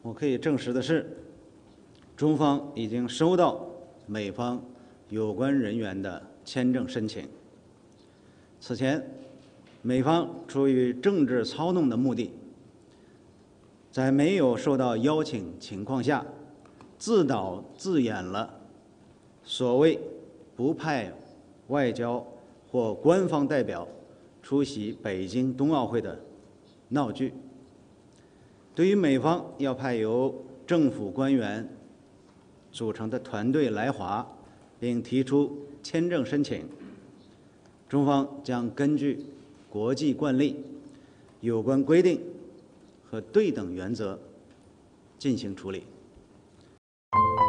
我可以证实的是，中方已经收到美方有关人员的签证申请。此前，美方出于政治操弄的目的，在没有受到邀请情况下，自导自演了所谓不派外交或官方代表出席北京冬奥会的闹剧。对于美方要派由政府官员组成的团队来华，并提出签证申请，中方将根据国际惯例、有关规定和对等原则进行处理。